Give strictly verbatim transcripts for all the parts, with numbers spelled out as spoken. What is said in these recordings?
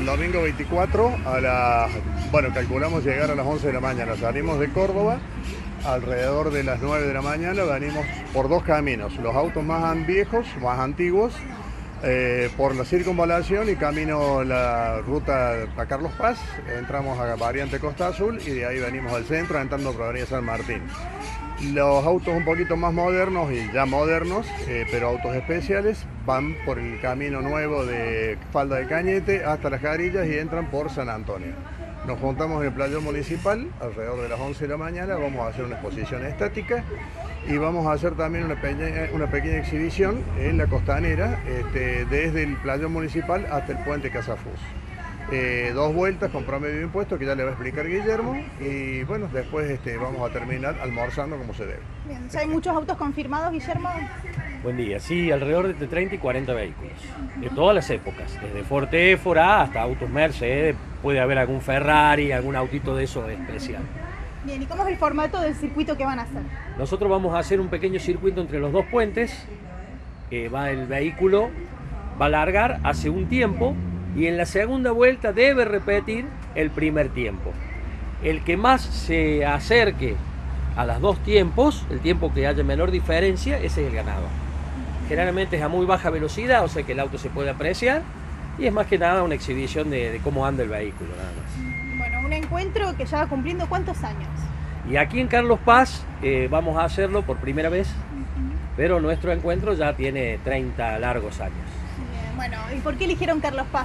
domingo veinticuatro a las, bueno, calculamos llegar a las once de la mañana. Salimos de Córdoba alrededor de las nueve de la mañana, venimos por dos caminos, los autos más viejos, más antiguos, eh, por la circunvalación y camino la ruta a Carlos Paz, entramos a variante Costa Azul y de ahí venimos al centro entrando por Avenida San Martín. Los autos un poquito más modernos y ya modernos, eh, pero autos especiales, van por el camino nuevo de Falda de Cañete hasta Las Carillas y entran por San Antonio. Nos juntamos en el playón municipal alrededor de las once de la mañana, vamos a hacer una exposición estática y vamos a hacer también una pequeña, una pequeña exhibición en la costanera, este, desde el playón municipal hasta el puente Casafús. Eh, dos vueltas con promedio de impuestos que ya le va a explicar Guillermo y bueno, después este, vamos a terminar almorzando como se debe. Bien, ¿ya hay muchos autos confirmados, Guillermo? Buen día, sí, alrededor de entre treinta y cuarenta vehículos, de todas las épocas, desde Ford Éfora hasta autos Mercedes, puede haber algún Ferrari, algún autito de eso especial. Bien, ¿y cómo es el formato del circuito que van a hacer? Nosotros vamos a hacer un pequeño circuito entre los dos puentes, que va el vehículo, va a largar hace un tiempo, y en la segunda vuelta debe repetir el primer tiempo. El que más se acerque a los dos tiempos, el tiempo que haya menor diferencia, ese es el ganador. Generalmente es a muy baja velocidad, o sea que el auto se puede apreciar, y es más que nada una exhibición de, de cómo anda el vehículo, nada más. Bueno, un encuentro que ya va cumpliendo ¿cuántos años? Y aquí en Carlos Paz eh, vamos a hacerlo por primera vez, Uh-huh. pero nuestro encuentro ya tiene treinta largos años. Bien, bueno, ¿y por qué eligieron Carlos Paz?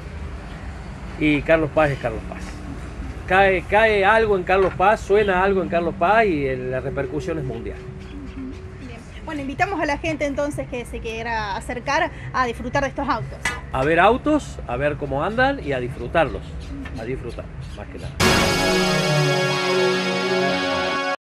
Y Carlos Paz es Carlos Paz. Cae, cae algo en Carlos Paz, suena algo en Carlos Paz y el, la repercusión es mundial. Bien. Bueno, invitamos a la gente entonces que se quiera acercar a disfrutar de estos autos. A ver autos, a ver cómo andan y a disfrutarlos, a disfrutar, más que nada.